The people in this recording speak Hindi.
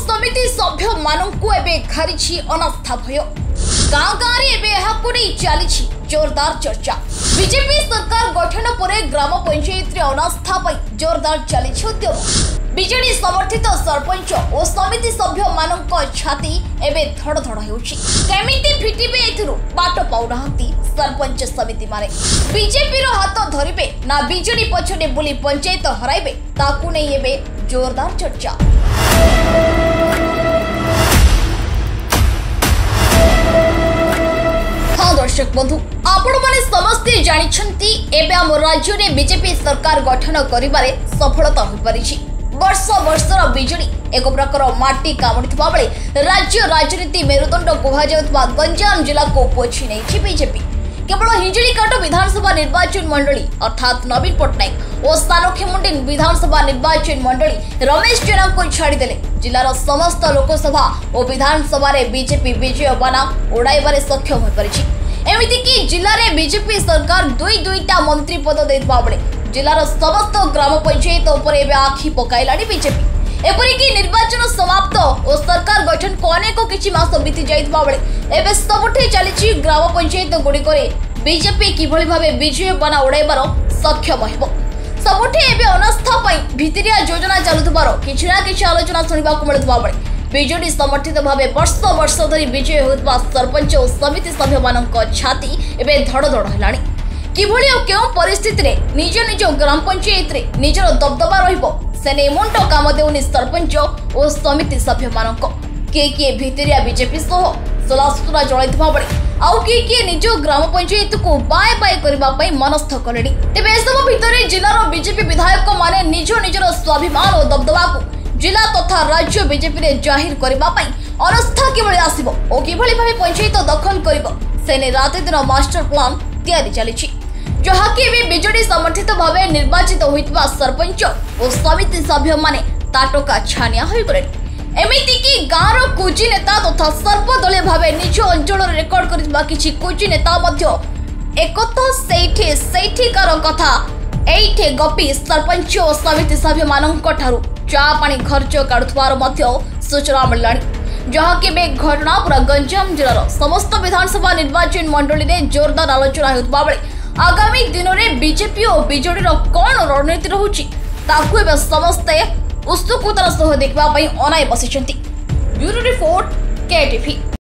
समिति सभ्य मानू एबे घारी अनास्था भय गाँ गाँव में चली जोरदार चर्चा। बीजेपी सरकार गठन पर ग्राम पंचायत अनास्था जोरदार चली उद्यम। बीजेडी समर्थित सरपंच और समिति सभ्य मानू छाती एवं धड़ धड़ होमिति फिटिबे एथिरु बाट पाउना सरपंच समिति माने बीजेपी हाथ धरिबे ना बीजेडी पछने बुली पंचायत हराइबे ताकू नै एबे जोरदार चर्चा। हाँ दर्शक बंधु, आपण माने समस्ते जानिछंती एबे हम राज्य में बीजेपी सरकार गठन करिबारे सफलता हो परिछि। वर्ष वर्षर बीजेडी एक प्रकार माटी कामुड़िथिबा बेले राज्य राजनीति मेरुदंड कुहाଯାଉଥିବା गंजाम जिला को पोछि नै बीजेपी। केवल हिंजिड़ीकाट विधानसभा निर्वाचन मंडली अर्थात नवीन पट्टनायक और सानोखेमुंडी विधानसभा निर्वाचन मंडली रमेश जेना को छाड़ीदेले जिलार समस्त लोकसभा और विधानसभा बीजेपी विजय बाना उड़ाइबारे सक्षम हो परिछि। एमिति कि जिले में बीजेपी सरकार दुईटा मंत्री पद देथिबा बेले जिलार समस्त ग्राम पंचायत उपर एबे आखि पकाइलानी बीजेपी। एपरिक निर्वाचन समाप्त और सरकार गठन को अनेक किछि मास बीती जाइतबा बेले एबे सबुठे चली ग्राम पंचायत गुड़िकरे बीजेपी किभଳି भाबे विजय बना उड़ाइबार सक्षम हेबो। सबुठे एबे अनास्था पई भितरिया योजना चलुथबार किछि ना किछि आलोचना सुनिबाकु मिलुथबा बेले बीजेडी समर्थित भावे वर्ष वर्ष धरी विजय होतबा सरपंच और समिति सभ्य मानक छाती एबे धड़ धड़ हेलानी। किभଳି और केउ परिस्थिति रे निज निज ग्राम पंचायत रे निजर दबदबा रहिबो सेने मुंड काम देउनी सरपंच और समिति सभ्य मानक किए भितरिया बीजेपी सह सलासुतरा जळैथबा बेले आउ किए निज ग्राम पंचायत को बाय बाय करबा पई मनस्थ कलेनी। तेबे एसब भितरे जिलार बीजेपी विधायक माने निज निजर स्वाभिमान और दबदबा को जिला तथा राज्य बीजेपी रे जाहिर करबा पई अवस्था किभଳି आसीबो ओ किभଳି भाबे पंचायत दखल करबो सेने रात दिन मास्टर प्लान तैयारी चलीछि। जहाँकि बीजेडी समर्थित भावे निर्वाचित होइतबा सरपंच और समिति सभ्य माने ताटका छानिया होई गले। एमिति कि गाँर कुजी नेता तथा सर्वदलीय भावे निज अंचल रेकर्ड करथिबा किछि कुजी नेता मध्य एकता सेठिकार कथा एइठे गपी सरपंच और समिति सभ्य मानक ठारू चा पानी खर्च काढुथबार मध्य सूचना मिललानी। जहाँकि घटना पूरा गंजाम जिलार समस्त विधानसभा निर्वाचन मंडली में जोरदार आलोचना होउथबा बेले आगामी दिन में बीजेपी और बीजेडी कौन रणनीति रहुछि ताकू एबे समस्ते उत्सुकतार सह देखबा पई अनाई बसिछंती। Bureau report KTV.